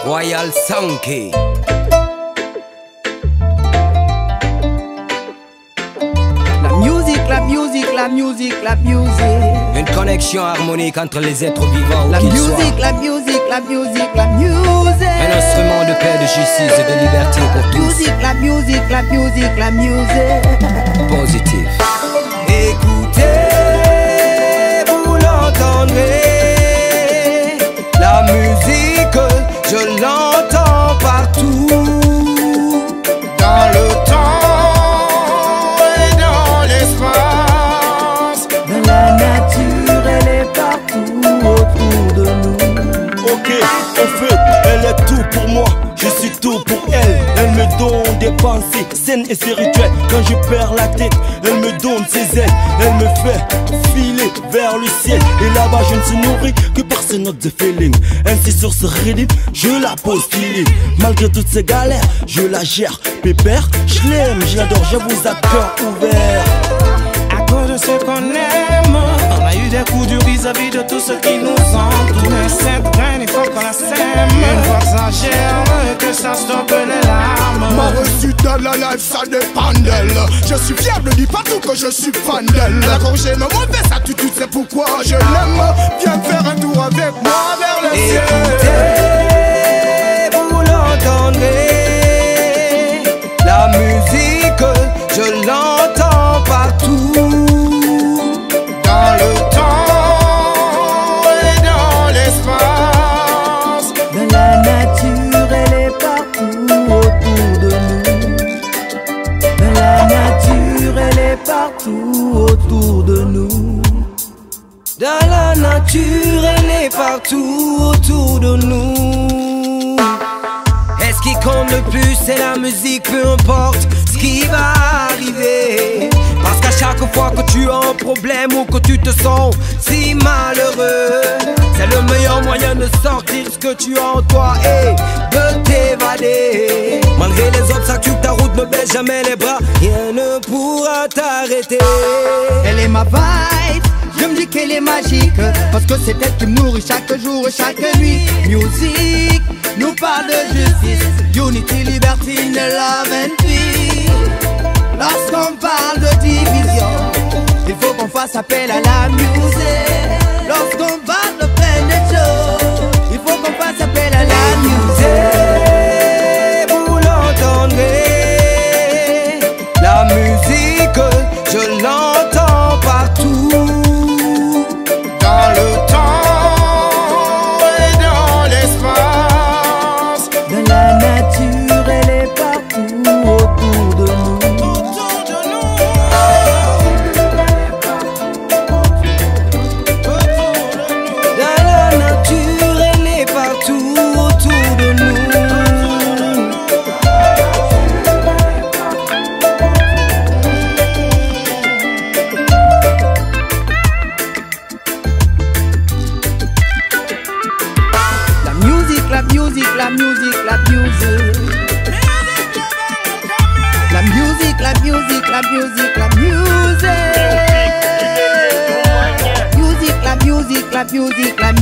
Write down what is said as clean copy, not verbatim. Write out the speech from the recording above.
Royal Sanké. La musique. Une connexion harmonique entre les êtres vivants. La musique. Un instrument de paix, de justice et de liberté pour tous. La musique. Positif. Écoutez, vous l'entendrez. La musique, je l'entends partout. Dans le temps et dans l'espace. Dans la nature, elle est partout autour de nous. Ok, en fait, elle est tout pour moi, je suis tout pour elle. Elle me donne des pensées saines et spirituelles. Quand je perds la tête, elle me donne ses ailes. Elle me fait filer vers le ciel. Et là-bas je ne suis nourri que par ces notes de feeling. Ainsi sur ce rythme, je la pose feeling. Malgré toutes ces galères, je la gère. Pépère, je l'aime, je l'adore, je vous à cœur ouvert. À cause de ce qu'on aime, on a eu des coups durs vis-à-vis de tout ce qui nous entoure. Mais cette graine, il faut qu'on la sème. Une fois que ça germe, que ça stoppe les larmes. Ma réussite dans la life, ça dépend d'elle. Je suis fier, ne dis pas tout que je suis fan d'elle. La corrigée me mauvaise attitude, c'est pourquoi je l'aime. Viens faire un tour avec moi vers le ciel. Écoutez, vous l'entendrez. La musique, je l'entends partout. Dans le temps et dans l'espace. Dans la nature, elle est partout autour de nous. Dans la nature, elle est partout autour de nous. Dans la nature, elle est partout autour de nous. Et ce qui compte le plus, c'est la musique, peu importe ce qui va arriver. Parce qu'à chaque fois que tu as un problème ou que tu te sens si malheureux, c'est le meilleur moyen de sortir ce que tu as en toi et de t'évader. Malgré les obstacles, ta route ne baisse jamais les bras, rien ne pourra t'arrêter. Elle est ma vibe, je me dis qu'elle est magique. Parce que c'est elle qui me nourrit chaque jour et chaque nuit. Musique nous parle de justice, unity, liberty, love and peace. Lorsqu'on parle de division, il faut qu'on fasse appel à la musique. Lorsqu'on parle de plein de choses, il faut qu'on fasse appel à la musique. Vous l'entendrez. La musique, je l'entends partout. Dans le temps et dans l'espace. Dans la nature, elle est partout autour de nous. Dans la nature, elle est partout autour de nous. La musique,